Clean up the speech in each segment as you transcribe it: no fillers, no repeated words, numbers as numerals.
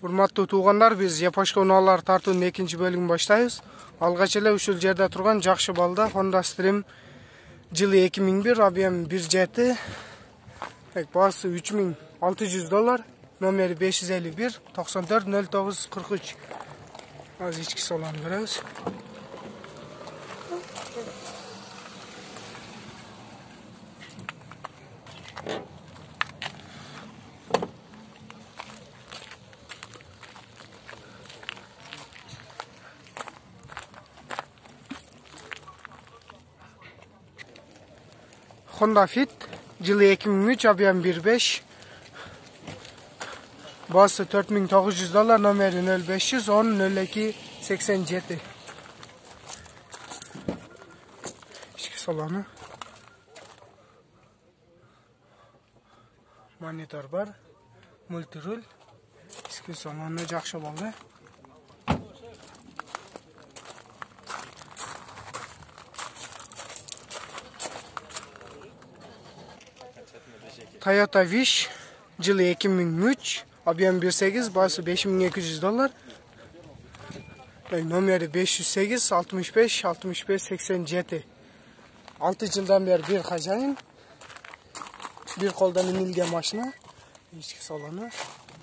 Урматтуу туугандар, биз Япошка унаалар тартуунун экинчи бөлүгүн баштайбыз. Алгач эле ушул жерде турган жакшы балда Honda Stream жылы 2001, объем 1.7, баасы $3600, номери 551 94 09 43. Азыр ички соланы көрөбүз. Honda Fit жылы 2003, объем 1.5, баасы $4900, номери 0510 02 87. Ички соланы. Монитор бар, мультируль. Ички соланы жакшы болду. Toyota Wish жылы 2003, объем 1.8, баасы $5200, номери 508 65 65 87. 6 жылдан бери бир хажайын, бир колдон минилген машина. Ички соланы.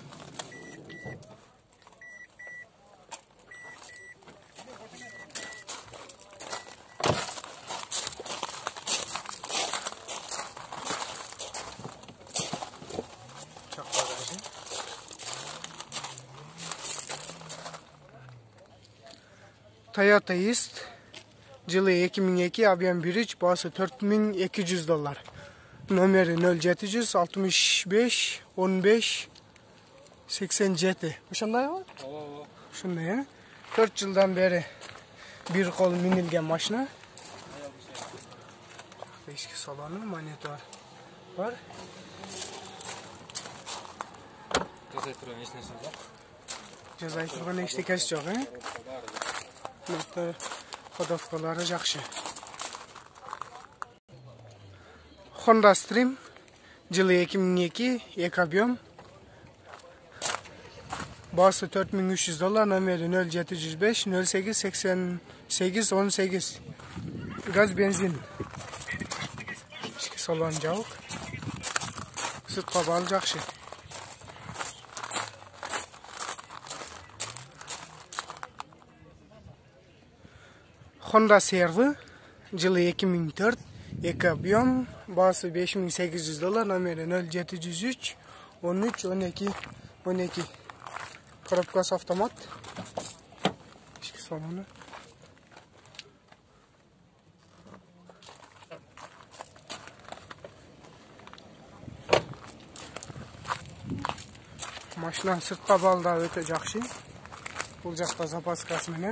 Toyota East жылы 2002, объем 1.3, баасы $4200, номери 0700 65 15 87. Ошондой го? Ошондой, 4 жылдан бери бир кол минилген машина. Ички соланы, монитор бар. Жазай турган эчтекеси жок, Ходовкалары жакшы. Honda Stream жылы 2002, 2 объем, баасы $4300, номери 0705 08 88 18. Газ, бензин. Ички соланы жабык. Сыртка баалы жакшы. Honda Servi жылы 2004, 2 объем, баасы $5800, номери 0703 13 12 12. Коробкасы автомат. Ички соланы. Машина сыртка баалда өтө жакшы. Бул жакта запаскасы менен.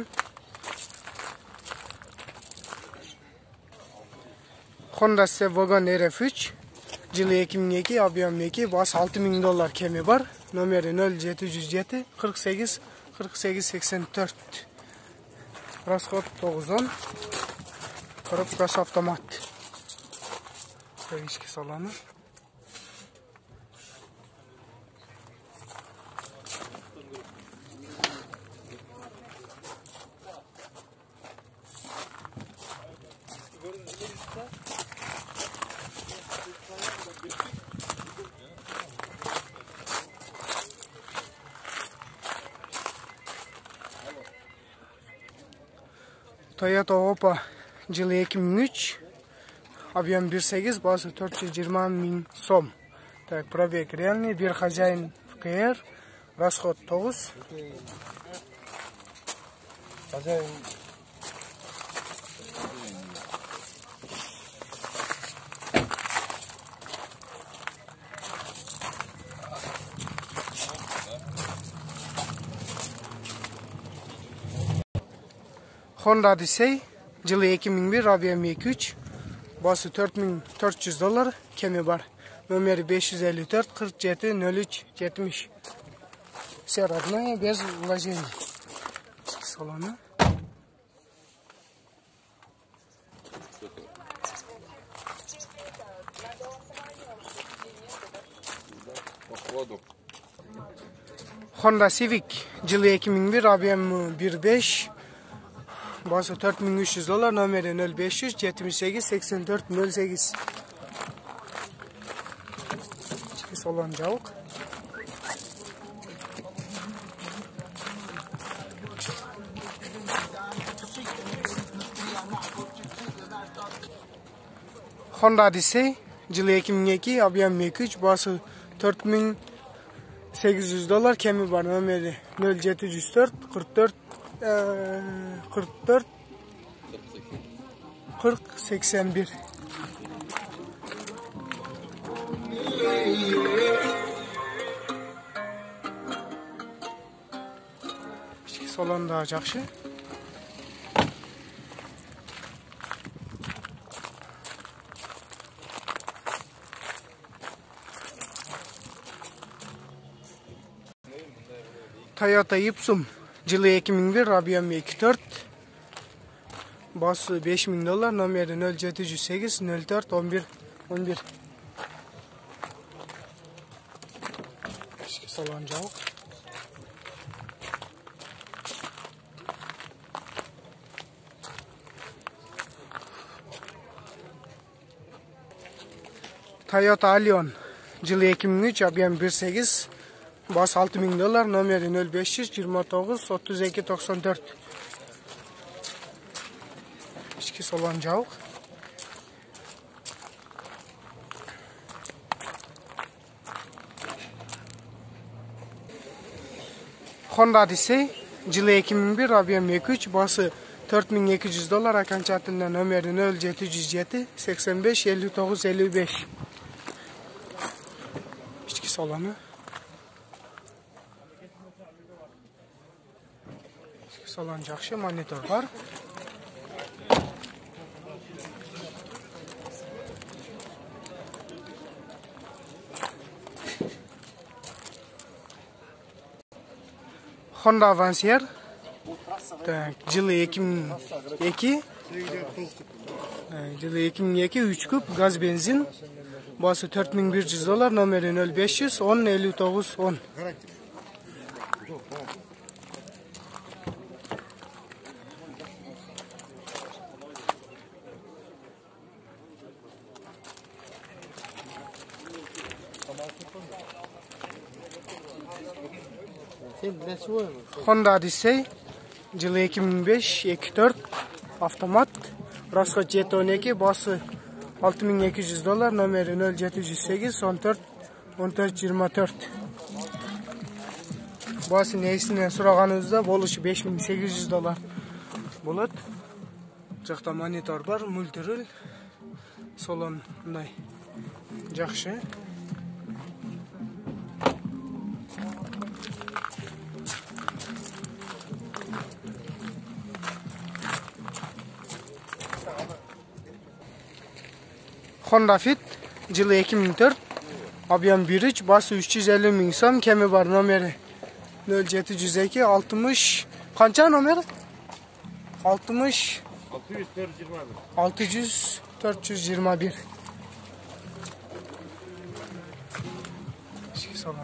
Honda Vagon RF3 жылы 2002, объем 2, баасы $6000 кеми бар, номери 0707 48 48 84. Расход 910. Коробкасы автомат. Ички соланы. Toyota Oppa жылы 2003, объем 1.8, баасы $420 000. Так, пробег реальный, бир хозяин ФКР, расход 9. Хозяин. Honda Odyssey жылы 2001, объем 2.3, баасы $4400, кеми бар, номери 554 47 03 70. Все родное, без вложений. Ички соланы. Honda Civic yılı 2001 ABM 1.5 bası $4300 numeri 0500 78 84 08 solan cavuk Honda Odyssey yılı 2002 ABM 2.3 bası $4800 kemi var numeri 0704 44 44 40 81 İçki solan daha жақсы. Toyota Ipsum yılı 2001 ABM 2.4 bası $5000 numeri 0708 04 11 11 İçki solan cavuk Toyota Allion yılı 2003 ABM 1.8 bas $6000 numeri 0500 29 32 94 İçki solan cavuk Honda Odyssey yılı 2001 ABM 2.3 bası $4200 akançatında numeri 0707 85 59 55 İçki solanı Solan жақсы монитор бар. Honda Avancer yılı 2002 yılı 2002 3 küp gaz benzin bası $4100 numeri 0500 10 59 10 Honda Odyssey yılı 2005 2.4 avtomat rasxod 712 bası $6200 numeri 0708 14 14 24 bası neysinden sұрағаныңызда болушы $5800 болады. Жақта монитор бар, мультируль солондай жақсы. Honda Fit yılı 2004 ABM 1.3 bası $350.000 som kemi var numeri 0702 60 kança numeri 60 600 421 solanı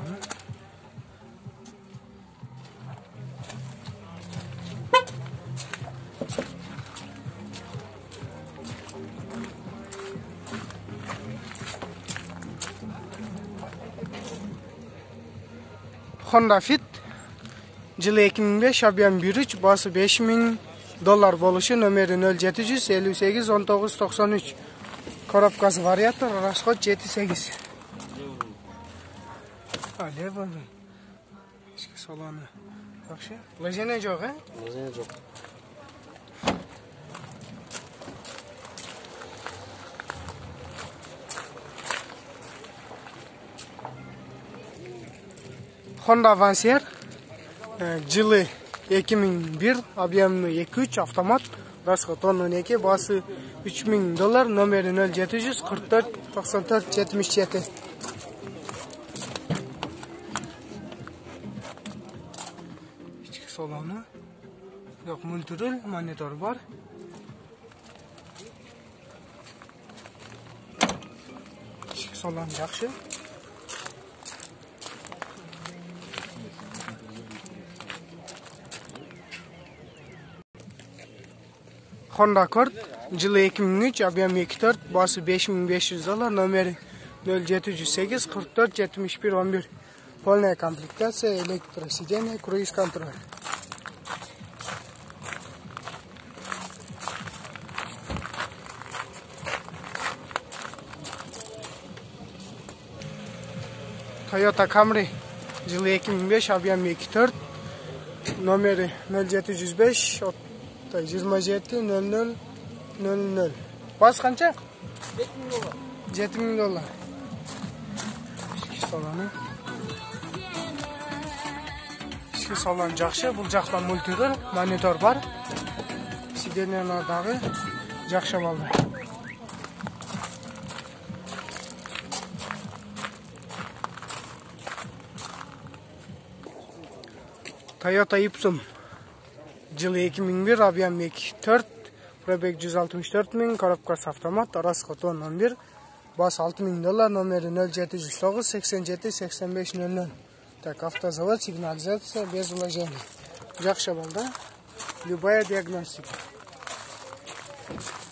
Honda Fit yılı 2005 ABM 1.3 bası $5000 boluşu numeri 0758 19 93 коробкасы вариатор расход 7.8 Alev var. İçki solanı. Жақсы. Лажене жоқ, he? Лажене жоқ. Honda Avancer yılı 2001 ABM 2.3 avtomat rasxod 12 bası $3000 numeri 0744 94 77 İçki solanı yok multirul monitor var. İçki solan yaxşı. Honda Accord, yılı 2003, объем 2.4, bası $5500, номері 0708 44 71 11. Полная комплектация, электросиденье, круиз контроль. Toyota Camry, yılı 2005, объем 2.4, номері 0705 27 00 00. Bas qancha? $7000. İçki salonu. İçki salonu жақсы. Бұл жақта мультирол, монитор бар. Сиденьелердегі жақсы болды. Toyota Ipsum, yılı 2001, объем 2.4, pробег 164.000, коробкасы автомат, расход 11, bas $6000, номері 0709 87 85 00. Так, автозавод, сигнализация, без вложений. Жақсы болды. Любая диагностика.